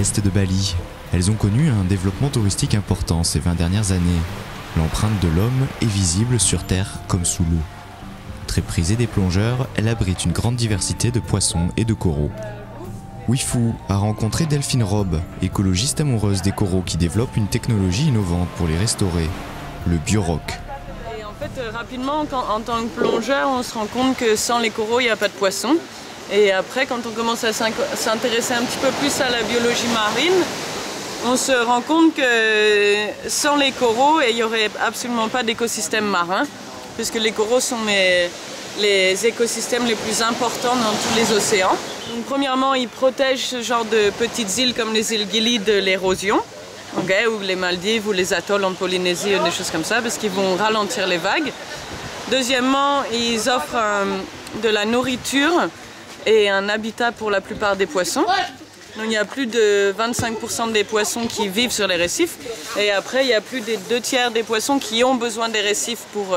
l'est de Bali. Elles ont connu un développement touristique important ces 20 dernières années. L'empreinte de l'homme est visible sur terre comme sous l'eau. Très prisée des plongeurs, elle abrite une grande diversité de poissons et de coraux. Wifu a rencontré Delphine Robb, écologiste amoureuse des coraux qui développe une technologie innovante pour les restaurer, le BioRock. Et en fait, rapidement, en tant que plongeur, on se rend compte que sans les coraux, il n'y a pas de poissons. Et après, quand on commence à s'intéresser un petit peu plus à la biologie marine, on se rend compte que sans les coraux, il n'y aurait absolument pas d'écosystème marin, puisque les coraux sont les écosystèmes les plus importants dans tous les océans. Donc, premièrement, ils protègent ce genre de petites îles comme les îles Gili de l'érosion, okay, ou les Maldives ou les atolls en Polynésie, ou des choses comme ça, parce qu'ils vont ralentir les vagues. Deuxièmement, ils offrent de la nourriture et un habitat pour la plupart des poissons. Donc, il y a plus de 25% des poissons qui vivent sur les récifs. Et après, il y a plus des 2/3 des poissons qui ont besoin des récifs pour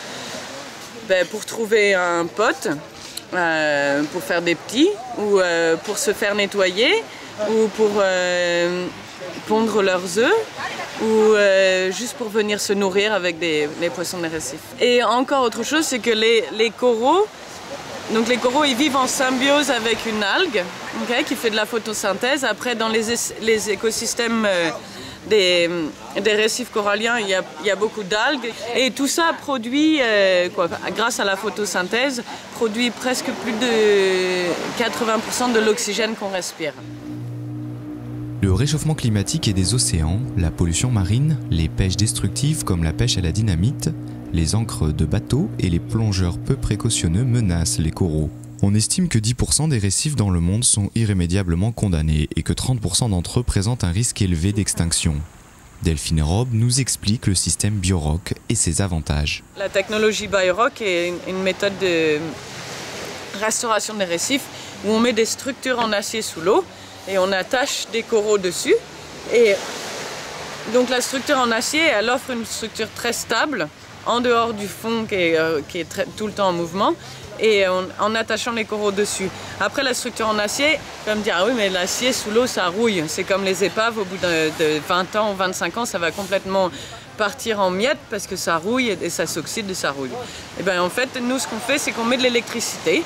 trouver un pote, pour faire des petits, ou pour se faire nettoyer, ou pour pondre leurs œufs, ou juste pour venir se nourrir avec les poissons des récifs. Et encore autre chose, c'est que les coraux, donc les coraux, ils vivent en symbiose avec une algue, okay, qui fait de la photosynthèse. Après, dans les écosystèmes des récifs coralliens, il y a beaucoup d'algues. Et tout ça produit, grâce à la photosynthèse, produit presque plus de 80% de l'oxygène qu'on respire. Le réchauffement climatique et des océans, la pollution marine, les pêches destructives comme la pêche à la dynamite, les ancres de bateaux et les plongeurs peu précautionneux menacent les coraux. On estime que 10% des récifs dans le monde sont irrémédiablement condamnés et que 30% d'entre eux présentent un risque élevé d'extinction. Delphine Robb nous explique le système BioRock et ses avantages. La technologie BioRock est une méthode de restauration des récifs où on met des structures en acier sous l'eau et on attache des coraux dessus. Et donc la structure en acier, elle offre une structure très stable en dehors du fond qui est tout le temps en mouvement, et en attachant les coraux dessus. Après, la structure en acier, on va me dire, ah oui, mais l'acier sous l'eau, ça rouille. C'est comme les épaves, au bout de 20 ans ou 25 ans, ça va complètement partir en miettes parce que ça rouille et ça s'oxyde et ça rouille. Et bien en fait, nous, ce qu'on fait, c'est qu'on met de l'électricité.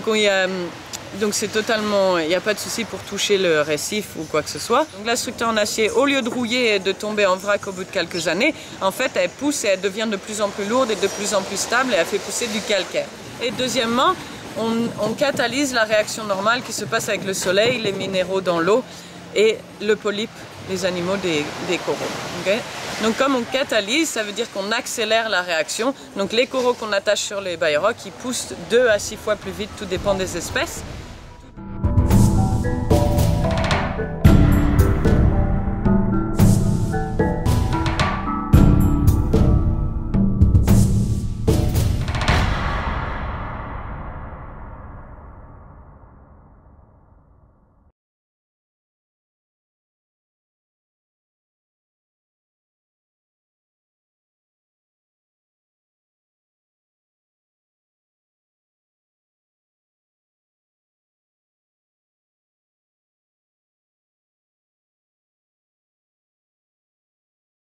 Donc c'est totalement, il n'y a pas de souci pour toucher le récif ou quoi que ce soit. Donc la structure en acier, au lieu de rouiller et de tomber en vrac au bout de quelques années, en fait elle pousse et elle devient de plus en plus lourde et de plus en plus stable et elle fait pousser du calcaire. Et deuxièmement, on catalyse la réaction normale qui se passe avec le soleil, les minéraux dans l'eau et le polype, les animaux des coraux. Okay? Donc comme on catalyse, ça veut dire qu'on accélère la réaction. Donc les coraux qu'on attache sur les BioRock, ils poussent 2 à 6 fois plus vite, tout dépend des espèces.